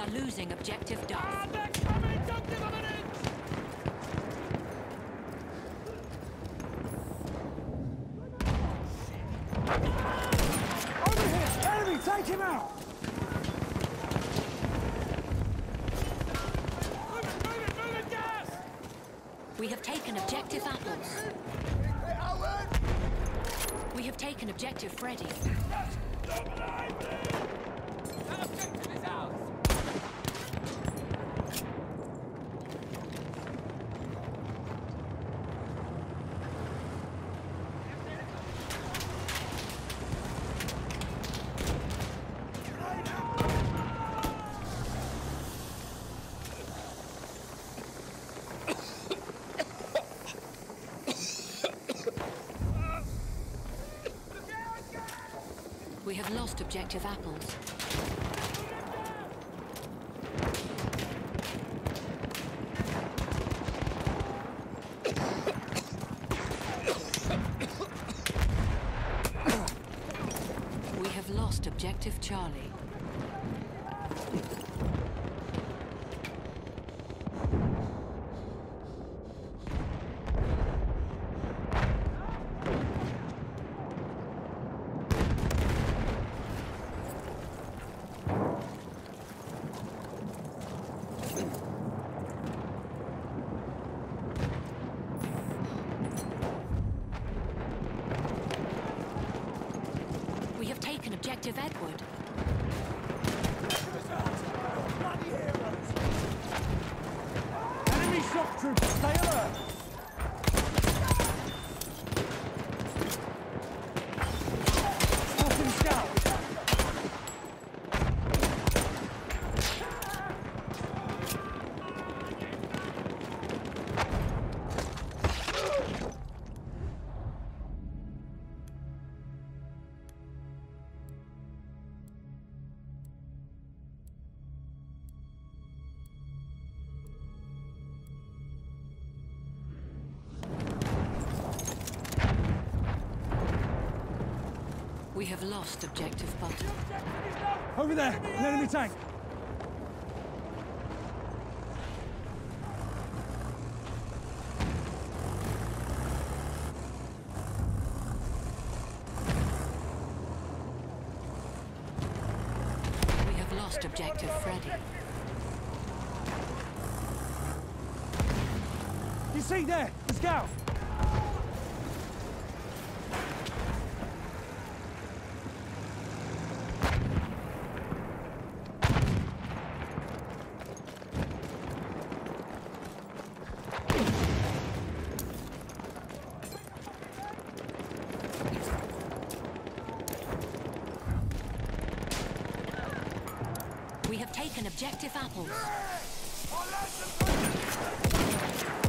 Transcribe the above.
are losing objective Duff. They're coming! Don't give them an inch! Over here! Enemy, take him out! Move it, gas! We have taken objective Apples. We have taken objective Freddy. That objective is ours! We have lost objective Apples. We have lost objective Charlie. We have taken objective Edward. Enemy shock troopers, stay alert! Spotting scout! We have lost objective Button. Over there, an enemy tank! We have lost objective Freddy. You see there, the scout! We have taken objective Apples. I'll let them